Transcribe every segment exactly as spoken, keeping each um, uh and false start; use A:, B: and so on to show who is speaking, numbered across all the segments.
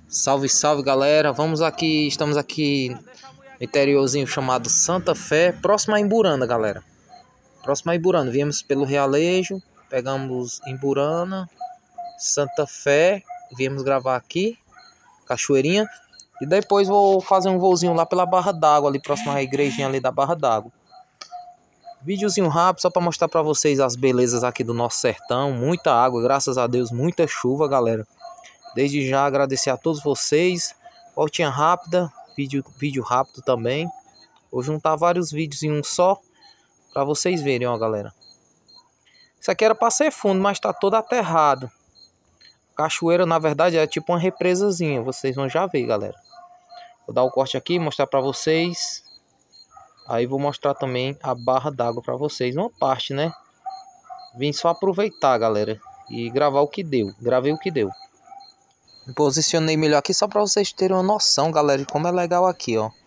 A: Salve, salve, galera. Vamos aqui, estamos aqui no interiorzinho chamado Santa Fé, próximo a Imburana, galera. Próximo a Imburana. Viemos pelo Realejo, pegamos Imburana, Santa Fé, viemos gravar aqui, Cachoeirinha, e depois vou fazer um voozinho lá pela Barra d'Água, ali próximo à igrejinha ali da Barra d'Água. Videozinho rápido só para mostrar para vocês as belezas aqui do nosso sertão. Muita água, graças a Deus, muita chuva, galera. Desde já agradecer a todos vocês. Voltinha rápida, vídeo, vídeo rápido também. Vou juntar vários vídeos em um só para vocês verem, ó, galera. Isso aqui era para ser fundo, mas tá todo aterrado. Cachoeira, na verdade, é tipo uma represazinha. Vocês vão já ver, galera. Vou dar o corte aqui, mostrar para vocês. Aí vou mostrar também a barra d'água para vocês. Uma parte, né? Vim só aproveitar, galera. E gravar o que deu. Gravei o que deu. Me posicionei melhor aqui só para vocês terem uma noção, galera, de como é legal aqui, ó.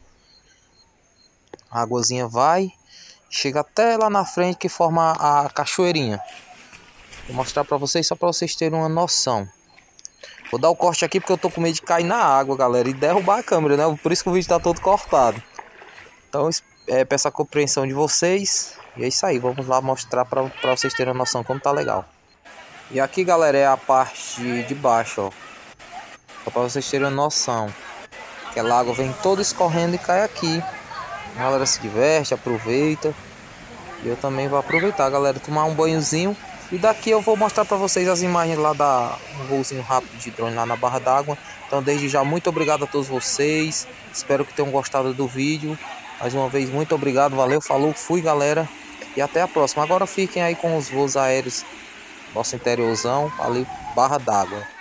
A: A águazinha vai, chega até lá na frente que forma a cachoeirinha. Vou mostrar para vocês só para vocês terem uma noção. Vou dar o corte aqui porque eu tô com medo de cair na água, galera, e derrubar a câmera, né? Por isso que o vídeo tá todo cortado. Então, é, peço a compreensão de vocês. E é isso aí, vamos lá mostrar para vocês terem uma noção como tá legal. E aqui, galera, é a parte de baixo, ó. Só para vocês terem uma noção. Aquela água vem toda escorrendo e cai aqui. A galera se diverte, aproveita. E eu também vou aproveitar, galera, tomar um banhozinho. E daqui eu vou mostrar para vocês as imagens lá da um voozinho rápido de drone lá na Barra d'Água. Então desde já muito obrigado a todos vocês. Espero que tenham gostado do vídeo. Mais uma vez muito obrigado, valeu, falou, fui, galera. E até a próxima. Agora fiquem aí com os voos aéreos nosso interiorzão ali, Barra d'Água.